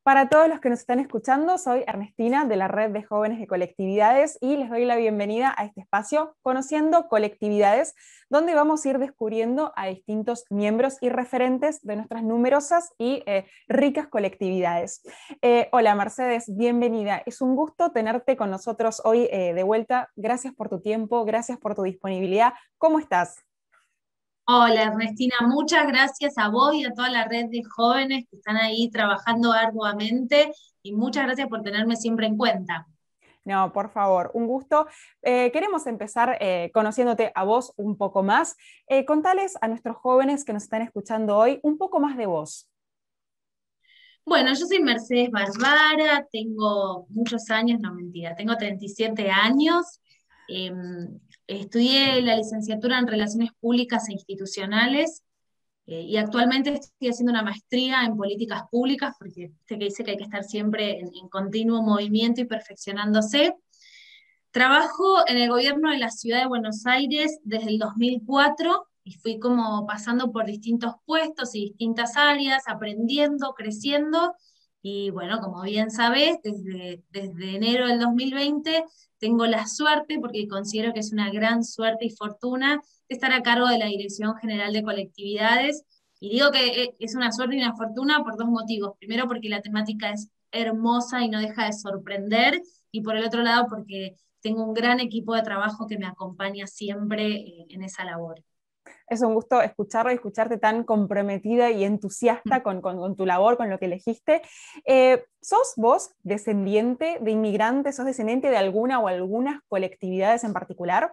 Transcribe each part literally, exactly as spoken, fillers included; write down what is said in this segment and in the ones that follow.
Para todos los que nos están escuchando, soy Ernestina de la Red de Jóvenes de Colectividades y les doy la bienvenida a este espacio Conociendo Colectividades, donde vamos a ir descubriendo a distintos miembros y referentes de nuestras numerosas y eh, ricas colectividades. Eh, hola Mercedes, bienvenida. Es un gusto tenerte con nosotros hoy eh, de vuelta. Gracias por tu tiempo, gracias por tu disponibilidad. ¿Cómo estás? Hola Ernestina, muchas gracias a vos y a toda la red de jóvenes que están ahí trabajando arduamente y muchas gracias por tenerme siempre en cuenta. No, por favor, un gusto. Eh, queremos empezar eh, conociéndote a vos un poco más. Eh, contales a nuestros jóvenes que nos están escuchando hoy un poco más de vos. Bueno, yo soy Mercedes Barbara, tengo muchos años, no mentira, tengo treinta y siete años, eh, estudié la licenciatura en Relaciones Públicas e Institucionales. Eh, y actualmente estoy haciendo una maestría en políticas públicas, porque viste que dice que hay que estar siempre en, en continuo movimiento y perfeccionándose. Trabajo en el gobierno de la ciudad de Buenos Aires desde el dos mil cuatro y fui como pasando por distintos puestos y distintas áreas, aprendiendo, creciendo. Y bueno, como bien sabés, desde, desde enero del dos mil veinte tengo la suerte, porque considero que es una gran suerte y fortuna, de estar a cargo de la Dirección General de Colectividades. Y digo que eh, es una suerte y una fortuna por dos motivos. Primero, porque la temática es hermosa y no deja de sorprender. Y por el otro lado, porque tengo un gran equipo de trabajo que me acompaña siempre eh, en esa labor. Es un gusto escucharlo y escucharte tan comprometida y entusiasta con, con, con tu labor, con lo que elegiste. Eh, ¿Sos vos descendiente de inmigrantes? ¿Sos descendiente de alguna o algunas colectividades en particular?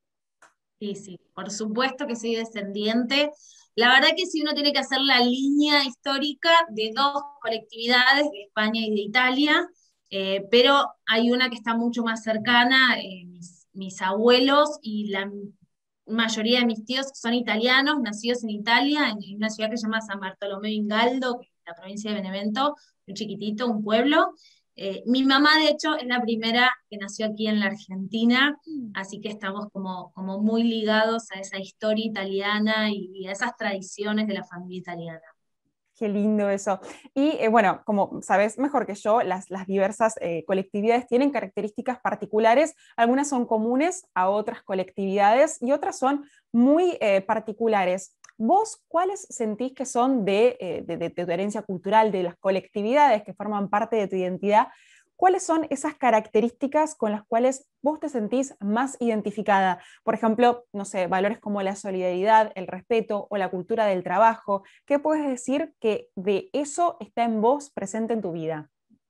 Sí, sí, por supuesto que soy descendiente. La verdad que si uno tiene que hacer la línea histórica de dos colectividades, de España y de Italia, eh, pero hay una que está mucho más cercana, eh, mis, mis abuelos y la mayoría de mis tíos son italianos, nacidos en Italia, en, en una ciudad que se llama San Bartolomé in Galdo, que es la provincia de Benevento, un chiquitito, un pueblo. Eh, mi mamá, de hecho, es la primera que nació aquí en la Argentina, así que estamos como, como muy ligados a esa historia italiana y, y a esas tradiciones de la familia italiana. Qué lindo eso. Y eh, bueno, como sabes mejor que yo, las, las diversas eh, colectividades tienen características particulares. Algunas son comunes a otras colectividades y otras son muy eh, particulares. ¿Vos cuáles sentís que son de, eh, de, de, de tu herencia cultural, de las colectividades que forman parte de tu identidad? ¿Cuáles son esas características con las cuales vos te sentís más identificada? Por ejemplo, no sé, valores como la solidaridad, el respeto o la cultura del trabajo. ¿Qué puedes decir que de eso está en vos presente en tu vida?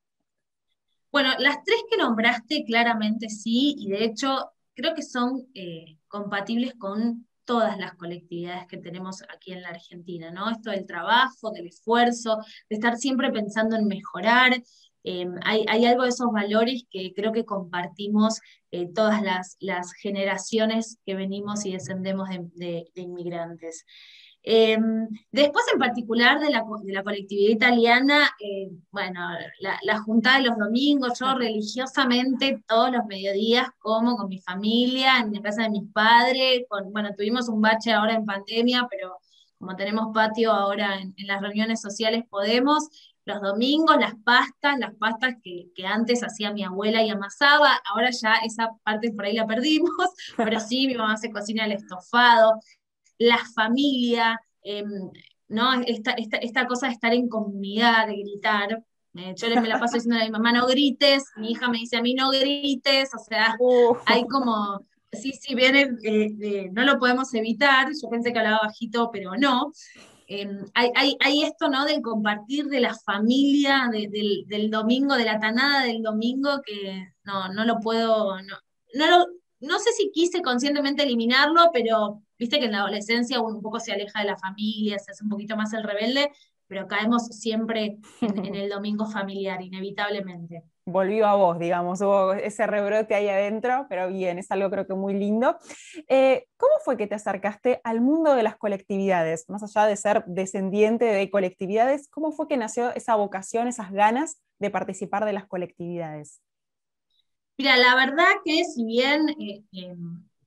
Bueno, las tres que nombraste claramente sí, y de hecho creo que son eh, compatibles con todas las colectividades que tenemos aquí en la Argentina, ¿no? Esto del trabajo, del esfuerzo, de estar siempre pensando en mejorar. Eh, hay, hay algo de esos valores que creo que compartimos eh, todas las, las generaciones que venimos y descendemos de, de- de inmigrantes. Eh, Después, en particular, de la, de la colectividad italiana, eh, bueno, la, la juntada de los domingos, yo religiosamente todos los mediodías como con mi familia, en la casa de mis padres, con, bueno, tuvimos un bache ahora en pandemia, pero como tenemos patio ahora en, en las reuniones sociales podemos, los domingos, las pastas, las pastas que, que antes hacía mi abuela y amasaba, ahora ya esa parte por ahí la perdimos, pero sí, mi mamá se cocina el estofado, la familia, eh, ¿no? Esta, esta, esta cosa de estar en comunidad, de gritar. Eh, yo me la paso diciendo a mi mamá no grites, mi hija me dice a mí no grites, o sea, Uh, hay como, sí, sí, viene, eh, eh, no lo podemos evitar, yo pensé que hablaba bajito, pero no. Eh, hay, hay, hay, esto, ¿no? Del compartir de la familia, de, del, del, domingo, de la tanada del domingo, que no, no lo puedo, no, no, lo, no sé si quise conscientemente eliminarlo, pero viste que en la adolescencia uno un poco se aleja de la familia, se hace un poquito más el rebelde, pero caemos siempre en, en el domingo familiar, inevitablemente. volvió a vos, digamos, hubo ese rebrote ahí adentro, pero bien, es algo creo que muy lindo. Eh, ¿Cómo fue que te acercaste al mundo de las colectividades? Más allá de ser descendiente de colectividades, ¿cómo fue que nació esa vocación, esas ganas de participar de las colectividades? Mira, la verdad que si bien eh, eh,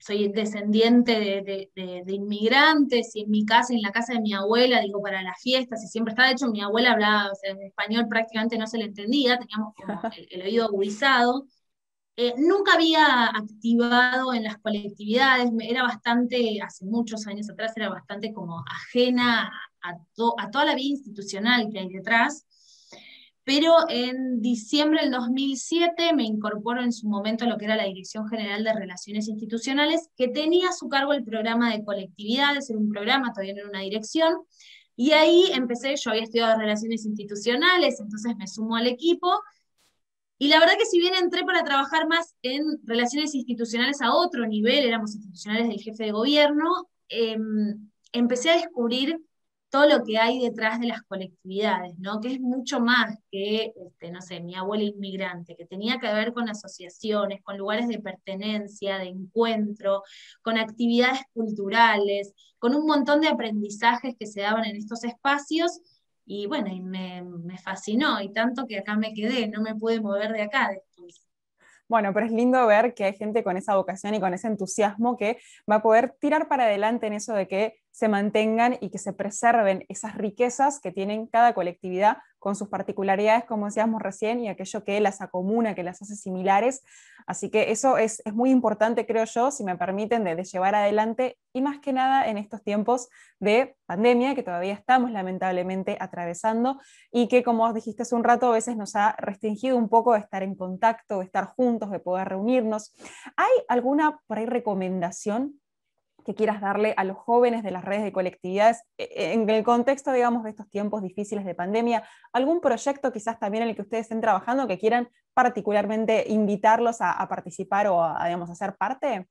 soy descendiente de, de, de, de inmigrantes, y en mi casa, en la casa de mi abuela, digo, para las fiestas, y siempre estaba, de hecho, mi abuela hablaba, o sea, en español prácticamente no se le entendía, teníamos como el, el oído agudizado. Eh, nunca había activado en las colectividades, era bastante, hace muchos años atrás, era bastante como ajena a, to, a toda la vida institucional que hay detrás, pero en diciembre del dos mil siete me incorporo en su momento a lo que era la Dirección General de Relaciones Institucionales, que tenía a su cargo el programa de colectividades, era un programa, todavía no era una dirección, y ahí empecé, yo había estudiado Relaciones Institucionales, entonces me sumo al equipo, y la verdad que si bien entré para trabajar más en relaciones institucionales a otro nivel, éramos institucionales del jefe de gobierno, eh, empecé a descubrir todo lo que hay detrás de las colectividades, ¿no? Que es mucho más que, este, no sé, mi abuela inmigrante, que tenía que ver con asociaciones, con lugares de pertenencia, de encuentro, con actividades culturales, con un montón de aprendizajes que se daban en estos espacios, y bueno, y me, me fascinó, y tanto que acá me quedé, no me pude mover de acá después. Bueno, pero es lindo ver que hay gente con esa vocación y con ese entusiasmo que va a poder tirar para adelante en eso de que se mantengan y que se preserven esas riquezas que tienen cada colectividad con sus particularidades, como decíamos recién, y aquello que las acomuna, que las hace similares. Así que eso es, es muy importante, creo yo, si me permiten, de, de llevar adelante, y más que nada en estos tiempos de pandemia que todavía estamos lamentablemente atravesando, y que, como dijiste hace un rato, a veces nos ha restringido un poco de estar en contacto, de estar juntos, de poder reunirnos. ¿Hay alguna por ahí recomendación que quieras darle a los jóvenes de las redes de colectividades en el contexto, digamos, de estos tiempos difíciles de pandemia? ¿Algún proyecto quizás también en el que ustedes estén trabajando que quieran particularmente invitarlos a, a participar o a, digamos, a ser parte?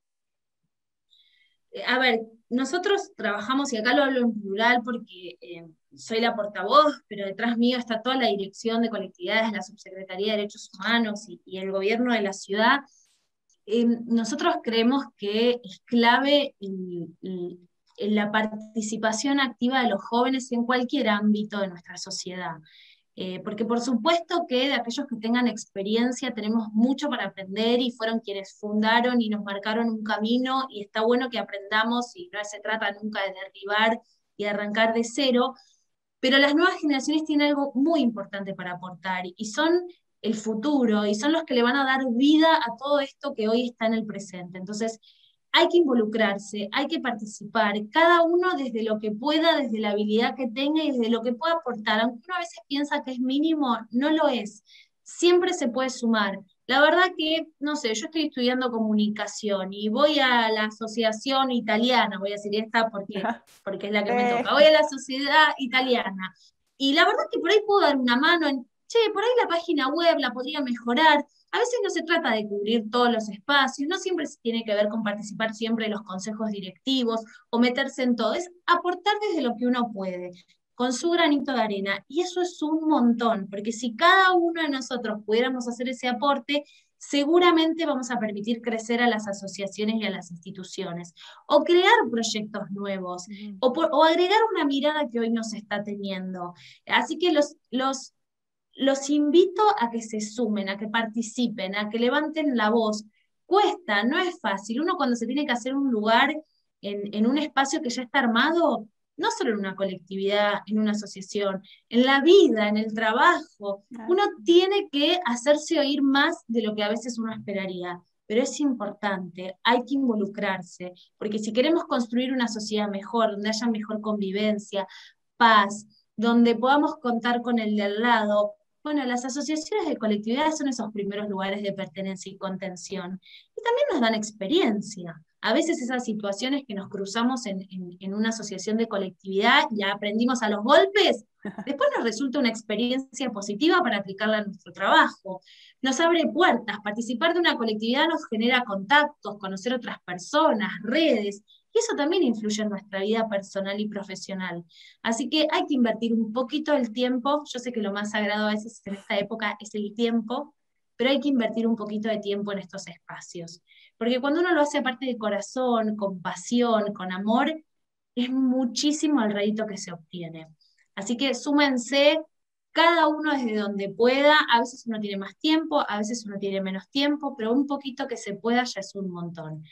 A ver, nosotros trabajamos, y acá lo hablo en plural porque eh, soy la portavoz, pero detrás mío está toda la dirección de colectividades, la Subsecretaría de Derechos Humanos y, y el gobierno de la ciudad. Eh, nosotros creemos que es clave el, el, el la participación activa de los jóvenes en cualquier ámbito de nuestra sociedad. Eh, porque por supuesto que de aquellos que tengan experiencia tenemos mucho para aprender, y fueron quienes fundaron y nos marcaron un camino, y está bueno que aprendamos, y no se trata nunca de derribar y de arrancar de cero, pero las nuevas generaciones tienen algo muy importante para aportar, y son el futuro, y son los que le van a dar vida a todo esto que hoy está en el presente. Entonces, hay que involucrarse, hay que participar, cada uno desde lo que pueda, desde la habilidad que tenga y desde lo que pueda aportar. Aunque uno a veces piensa que es mínimo, no lo es. Siempre se puede sumar. La verdad que, no sé, yo estoy estudiando comunicación y voy a la asociación italiana, voy a decir esta porque, porque es la que me Eh, toca, voy a la sociedad italiana. Y la verdad que por ahí puedo dar una mano en, che, por ahí la página web la podría mejorar. A veces no se trata de cubrir todos los espacios, no siempre se tiene que ver con participar siempre en los consejos directivos o meterse en todo, es aportar desde lo que uno puede, con su granito de arena. Y eso es un montón, porque si cada uno de nosotros pudiéramos hacer ese aporte, seguramente vamos a permitir crecer a las asociaciones y a las instituciones, o crear proyectos nuevos, o, por, o agregar una mirada que hoy no se está teniendo. Así que los, los los invito a que se sumen, a que participen, a que levanten la voz. Cuesta, no es fácil. Uno cuando se tiene que hacer un lugar en, en un espacio que ya está armado, no solo en una colectividad, en una asociación, en la vida, en el trabajo, uno tiene que hacerse oír más de lo que a veces uno esperaría. Pero es importante, hay que involucrarse, porque si queremos construir una sociedad mejor, donde haya mejor convivencia, paz, donde podamos contar con el de al lado, bueno, las asociaciones de colectividades son esos primeros lugares de pertenencia y contención. Y también nos dan experiencia. A veces esas situaciones que nos cruzamos en, en, en una asociación de colectividad, ya aprendimos a los golpes, después nos resulta una experiencia positiva para aplicarla a nuestro trabajo. Nos abre puertas. Participar de una colectividad nos genera contactos, conocer otras personas, redes, y eso también influye en nuestra vida personal y profesional. Así que hay que invertir un poquito del tiempo. Yo sé que lo más sagrado a veces en esta época es el tiempo, pero hay que invertir un poquito de tiempo en estos espacios. Porque cuando uno lo hace aparte de corazón, con pasión, con amor, es muchísimo el rédito que se obtiene. Así que súmense cada uno desde donde pueda. A veces uno tiene más tiempo, a veces uno tiene menos tiempo, pero un poquito que se pueda ya es un montón.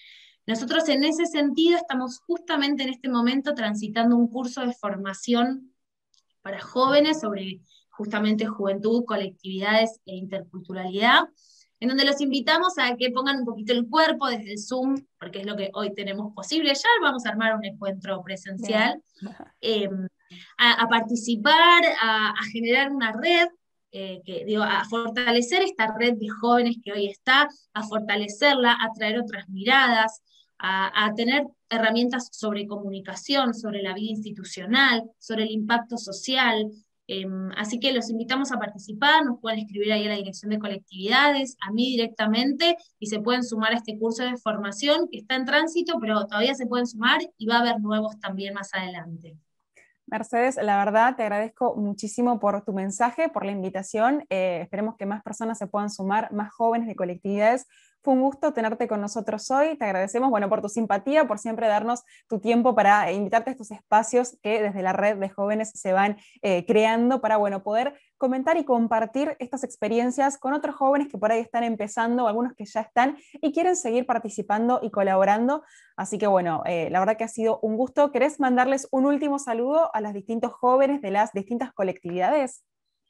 Nosotros en ese sentido estamos justamente en este momento transitando un curso de formación para jóvenes sobre justamente juventud, colectividades e interculturalidad, en donde los invitamos a que pongan un poquito el cuerpo desde el Zoom, porque es lo que hoy tenemos posible. Ya vamos a armar un encuentro Bien. presencial, eh, a, a, participar, a, a generar una red, eh, que, digo, a fortalecer esta red de jóvenes que hoy está, a fortalecerla, a traer otras miradas, a, a tener herramientas sobre comunicación, sobre la vida institucional, sobre el impacto social. Eh, así que los invitamos a participar, nos pueden escribir ahí a la dirección de colectividades, a mí directamente, y se pueden sumar a este curso de formación que está en tránsito, pero todavía se pueden sumar y va a haber nuevos también más adelante. Mercedes, la verdad te agradezco muchísimo por tu mensaje, por la invitación. Eh, esperemos que más personas se puedan sumar, más jóvenes de colectividades. Fue un gusto tenerte con nosotros hoy. Te agradecemos, bueno, por tu simpatía, por siempre darnos tu tiempo para invitarte a estos espacios que desde la red de jóvenes se van eh, creando para, bueno, poder comentar y compartir estas experiencias con otros jóvenes que por ahí están empezando, algunos que ya están y quieren seguir participando y colaborando. Así que bueno, eh, la verdad que ha sido un gusto. ¿Querés mandarles un último saludo a los distintos jóvenes de las distintas colectividades?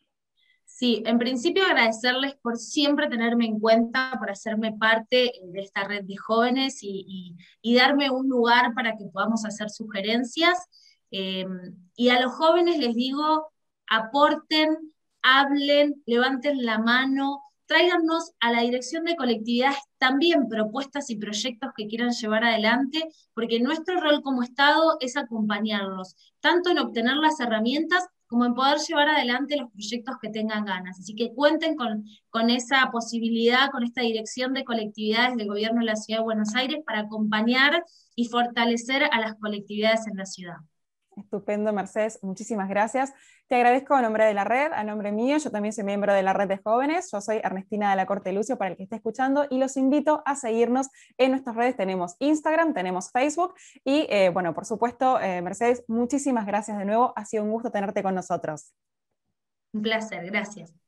Sí, en principio agradecerles por siempre tenerme en cuenta, por hacerme parte de esta red de jóvenes y, y, y darme un lugar para que podamos hacer sugerencias. Eh, y a los jóvenes les digo, aporten, hablen, levanten la mano, tráiganos a la dirección de colectividades también propuestas y proyectos que quieran llevar adelante, porque nuestro rol como Estado es acompañarlos, tanto en obtener las herramientas como en poder llevar adelante los proyectos que tengan ganas. Así que cuenten con, con esa posibilidad, con esta dirección de colectividades del Gobierno de la Ciudad de Buenos Aires para acompañar y fortalecer a las colectividades en la ciudad. Estupendo, Mercedes, muchísimas gracias. Te agradezco a nombre de la red, a nombre mío, yo también soy miembro de la red de jóvenes, yo soy Ernestina de la Corte Lucio para el que esté escuchando y los invito a seguirnos en nuestras redes, tenemos Instagram, tenemos Facebook y eh, bueno, por supuesto, eh, Mercedes, muchísimas gracias de nuevo, ha sido un gusto tenerte con nosotros. Un placer, gracias.